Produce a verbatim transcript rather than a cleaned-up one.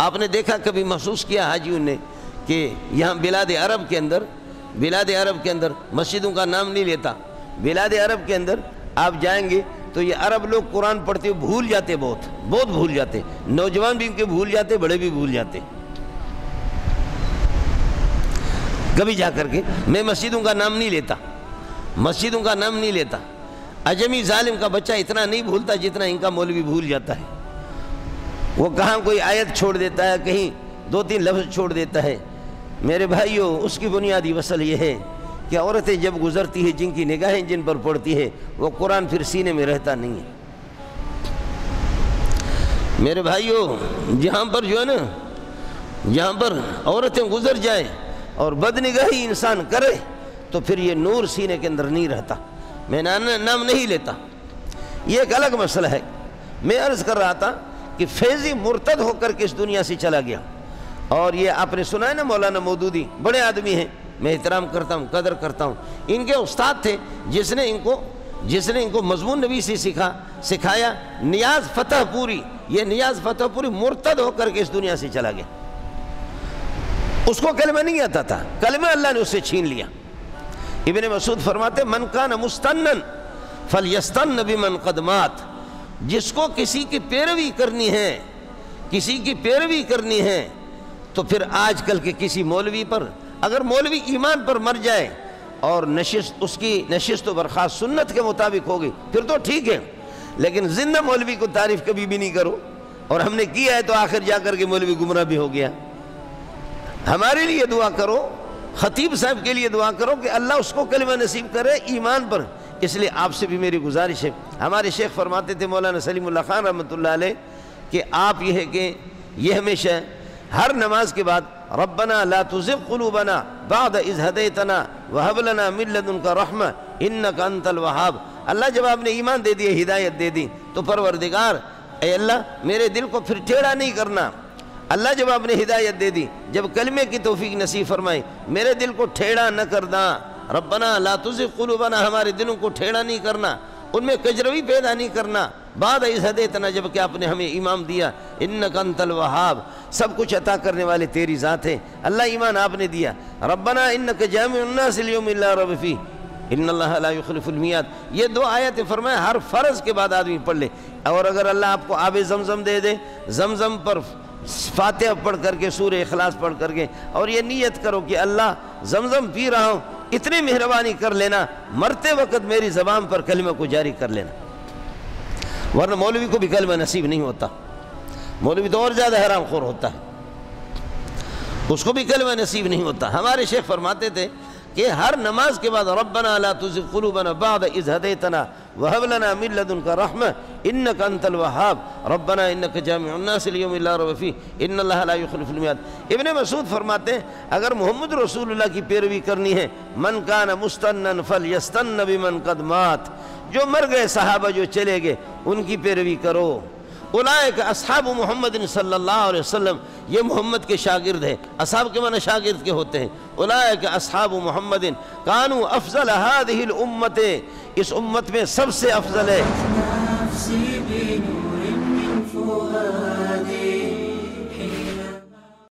آپ نے دیکھا کبھی محسوس کیا حاجیوں نے کہ یہاں بلاد عرب کے اندر بلاد عرب کے اندر مسجدوں کا نام نہیں لیتا. بلاد عرب کے اندر آپ جائیں گے تو یہ عرب لوگ قرآن پڑھتے ہوئے بھول جاتے, بہت بہت بھول جاتے, نوجوان بھی ان کے بھول جاتے, بڑے بھی بھول جاتے. کبھی جا کر کے میں مسجدوں کا نام نہیں لیتا, مسجدوں کا نام نہیں لیتا. عجمی ظالم کا بچہ اتنا نہیں بھولتا جتنا ان کا مولوی بھول جاتا ہے. وہ کہاں کوئی آیت چھوڑ دیتا ہے, کہیں دو تین لفظ چھوڑ دیتا ہے. میرے بھائیوں, اس کی بنیادی وصل یہ ہے کہ عورتیں جب گزرتی ہے, جن کی نگاہیں جن پر پڑتی ہے, وہ قرآن پھر سینے میں رہتا نہیں ہے. میرے بھائیوں, جہاں پر جو ہے نا, جہاں پر عورتیں گزر جائیں اور بدنگاہی انسان کرے تو پھر یہ نور سینے کے اندر نہیں رہتا. میں نام نہیں لیتا, یہ ایک الگ مسئلہ ہے. میں عرض کر رہا تھا کہ فیضی مرتد ہو کر کے اس دنیا سے چلا گیا. اور یہ آپ نے سنا ہے نا, مولانا مودودی بڑے آدمی ہیں, میں احترام کرتا ہوں, قدر کرتا ہوں. ان کے استاد تھے جس نے ان کو جس نے ان کو مضمون نبی سے سکھا سکھایا نیاز فتح پوری. یہ نیاز فتح پوری مرتد ہو کر کے اس دنیا سے چلا گیا. اس کو کلمہ نہیں آتا تھا, کلمہ اللہ نے اس سے چھین لیا. ابن مسعود فرماتے من کان مستنن فلیستن بمن قد مات. جس کو کسی کی پیروی کرنی ہے, کسی کی پیروی کرنی ہے تو پھر آج کل کے کسی مولوی پر, اگر مولوی ایمان پر مر جائے اور نشست اس کی نشست و برخاست سنت کے مطابق ہوگی پھر تو ٹھیک ہے, لیکن زندہ مولوی کو تعریف کبھی بھی نہیں کرو. اور ہم نے کیا ہے تو آخر جا کر کے مولوی گمراہ بھی ہو گیا. ہمارے لیے دعا کرو, خطیب صاحب کے لیے دعا کرو کہ اللہ اس کو کلمہ نصیب کرے ایمان پر. اس لیے آپ سے بھی میری گزارش ہے, ہمارے شیخ فرماتے تھے مولانا سلیم اللہ خان رحمۃ اللہ علیہ کہ آپ یہ ہے کہ یہ ہمیشہ ہر نماز کے بعد ربنا لا تزغ قلوبنا بعد اذ ہدیتنا وہب لنا من لدنک رحمہ انک انت الوہاب. اللہ جب آپ نے ایمان دے دی, ہدایت دے دی, تو پروردگار اے اللہ میرے دل کو پھر ٹیڑھا نہیں کرنا. اللہ جب آپ نے ہدایت دے دی, جب کلمے کی توفیق نصیب فرمائی, میرے دل کو ٹھیڑا نہ کرنا. ربنا لا تزغ قلوبنا, ہمارے دلوں کو ٹھیڑا نہیں کرنا, ان میں کجروی پیدا نہیں کرنا. بعد اذ ہدیتنا, جب کہ آپ نے ہمیں ایمان دیا. انک انت الوہاب, سب کچھ عطا کرنے والے تیری ذات ہے. اللہ ایمان آپ نے دیا. ربنا انک جامع الناس لیوم لا ریب فیہ ان اللہ لا یخلف المیعاد. یہ دو آیتیں فرمایا ہر فرض کے بعد آدمی پڑھ لے. اور اگر اللہ آپ کو آب زمزم دے دے, زمزم پر فاتحہ پڑھ کر کے, سورہ اخلاص پڑھ کر کے, اور یہ نیت کرو کہ اللہ زمزم پی رہا ہوں, اتنی مہربانی کر لینا مرتے وقت میری زبان پر کلمہ کو جاری کر لینا. ورنہ مولوی کو بھی کلمہ نصیب نہیں ہوتا, مولوی تو اور زیادہ حرام خور ہوتا ہے, اس کو بھی کلمہ نصیب نہیں ہوتا. ہمارے شیخ فرماتے تھے کہ ہر نماز کے بعد ربنا لا تزغ قلوبنا بعد اذ ہدیتنا وہب لنا من لدنک رحمہ انک انت الوہاب ربنا انک جامع الناس لیوم لا ریب فیہ ان اللہ لا یخلف المیعاد. ابن مسعود فرماتے ہیں اگر محمد رسول اللہ کی پیروی کرنی ہے, من کان مستنن فلیستن بمن قد مات, جو مر گئے صحابہ جو چلے گئے ان کی پیروی کرو. اولئک اصحاب محمد صلی اللہ علیہ وسلم, یہ محمد کے شاگرد ہیں. اصحاب کے معنی شاگرد کے ہوتے ہیں. اولئک اصحاب محمد کانوا افضل هذه الامت, اس امت میں سب سے افضل ہے